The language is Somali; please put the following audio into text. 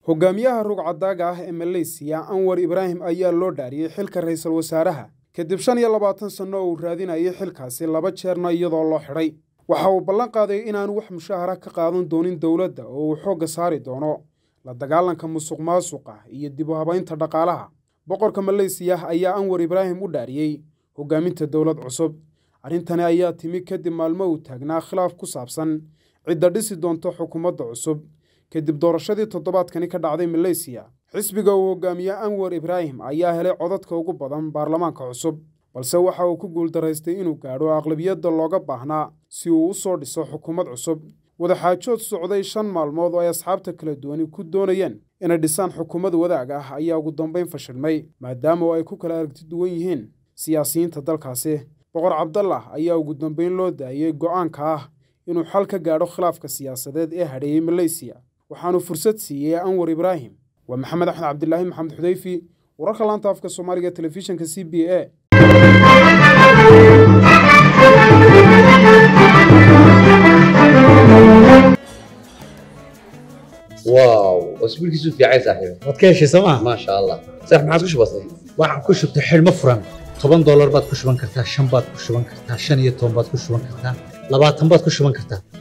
hogaamiyaha rugcadaaga ah ee Malaysia Anwar Ibrahim ayaa loo dhaariyay xilka ra'iisul wasaaraha kadib 25 sano oo uu raadinayay xilkaasi laba jeerna iyadoo loo xiray. Waxa uu ballan qaaday inaanu wax mushahara ka qaadan doonin dawladda oo uu xoogga saari doono la dagaalanka musuqmaasuqa iyo dib u habaynta dhaqaalaha. Boqorka Malaysia ayaa Anwar Ibrahim u dhaariyay hogaaminta dawlad cusub. Arintani ayaa timi kadib maalmo uu taagnaa khilaaf ku saabsan cidda dhisi doonto xukuumadda cusub kadib doorashadii toddobaadkani ka dhacday Malaysia. Xisbiga uu hogaamiye Anwar Ibrahim ayaa helay codadka ugu badan baarlamaanka cusub, balse waxa uu ku guuldareystay inuu gaadho aqlabiyadda looga baahnaa si uu u soo dhiso xukuumad cusub. Wadaxaajood socday 5 maalmood oo ay asxaabta kala duwan ku doonayeen inay dhisaan xukuumad wadaag ah ayaa ugu dambeyn fashilmay maadaama ay ku kala aragti duwan yihiin siyaasiyiinta dalkaasi. Boqor Cabdallah ayaa ugu dambeyn loo daayay go'aanka ah inuu xal ka gaadho khilaafka siyaasadeed ee hadheeyay Malaysia. waxaanu fursad siiyay Anwar Ibrahim wa Maxamed Axmed Cabdillaahi Maxamed Xudayfi wararka laanta afka Soomaaliga telefishinka CBA. واو اسبوعك في عايز صاحبي waad ka heshay sooma ما شاء الله صح ما عاد كش بسيط waxaan ku shubtay xilmo furan $10 baad ku shuban kartaa 5 baad ku shuban kartaa 15 baad ku shuban kartaa 20 baad ku shuban kartaa